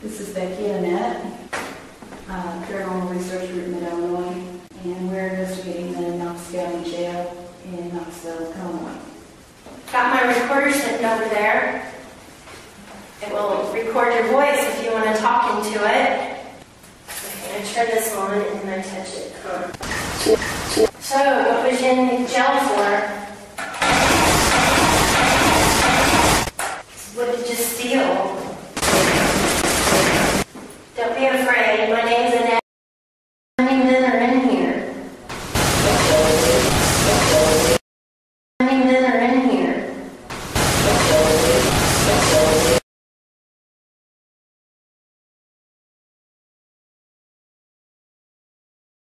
This is Becky and Annette, Paranormal Research Group in Illinois, and we're investigating the Knox County Jail in Knoxville, Illinois. Got my recorder sitting over there. It will record your voice if you want to talk into it. Okay, I turn this on and then I touch it. So, what was you in jail for?